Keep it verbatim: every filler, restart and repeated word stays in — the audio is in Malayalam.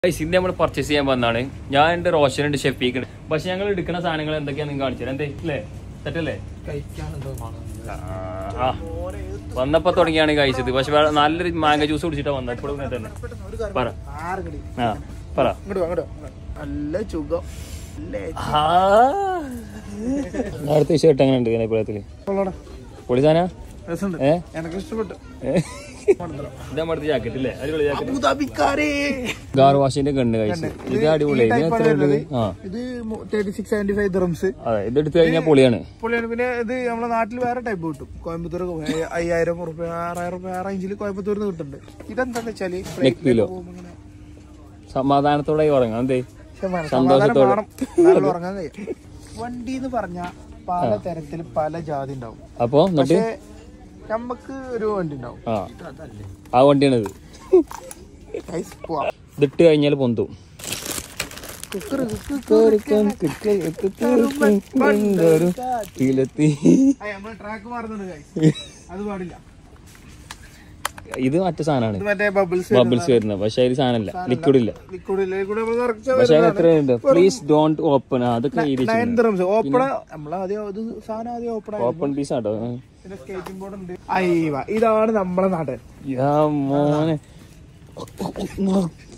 ഇന്ന് നമ്മൾ പർച്ചേസ് ചെയ്യാൻ വന്നാണ്. ഞാൻ എന്റെ റോഷൻ ഉണ്ട്, ഷെഫീക്ക് ഉണ്ട്. പക്ഷെ ഞങ്ങൾ എടുക്കുന്ന സാധനങ്ങൾ എന്തൊക്കെയാന്ന് നിങ്ങൾ കാണിച്ചു തരാം. എന്തേ അല്ലേ തെറ്റല്ലേ? ആ വന്നപ്പോ തുടങ്ങിയാണ് കഴിച്ചത്. പക്ഷെ നല്ലൊരു മാങ്ങ ജ്യൂസ് കുടിച്ചിട്ടാ വന്നത്. ഇപ്പോഴും ഇങ്ങനെ തന്നെ പറ. ആ പറ. അടുത്ത വിഷയം എങ്ങനെ ഉണ്ട് ഇപ്പോഴത്തില് പൊളിസാന ഗാർ വാഷിന്റെ കണ്ണ് കഴിച്ചു. ഇത് അടിപൊളിയായി. ഇത് എടുത്തു കഴിഞ്ഞാൽ പൊളിയാണ്. പിന്നെ ഇത് നമ്മളെ നാട്ടിൽ വേറെ ടൈപ്പ് കിട്ടും. കോയമ്പത്തൂർ അയ്യായിരം റുപ്യ ആറായിരം റുപ്യ ആ റേഞ്ചിൽ കോയമ്പത്തൂരിൽ കിട്ടുന്നുണ്ട്. ഇതെന്താ വെച്ചാല് കിലോ സമാധാനത്തോടെ ഉറങ്ങാം. എന്തേ സന്തോഷത്തോടെ ഉറങ്ങാൻ കഴിയും. വണ്ടി എന്ന് പറഞ്ഞ പല തരത്തിൽ പല ജാതി ഉണ്ടാവും. അപ്പൊ എന്നിട്ട് നമ്മക്ക് ഒരു വണ്ടി ഉണ്ടാവും. ആ വണ്ടിയാണിത്. ഇതിട്ട് കഴിഞ്ഞാൽ പൊന്തും. ട്രാക്ക് മാറുന്നുണ്ട്, അത് പാടില്ല. ഇത് മറ്റേ സാധനമാണ്, ബബിൾസ് വരുന്നത്. പക്ഷെ അതിൽ സാധനമല്ല, ലിക്വിഡ് ഇല്ല. പക്ഷെ അതിന് എത്രയുണ്ട്? Please don't open. അതൊക്കെ ഓപ്പൺ പീസ് ആട്ടോ. ഇതാണ് നമ്മളെ നാട്. മോനെ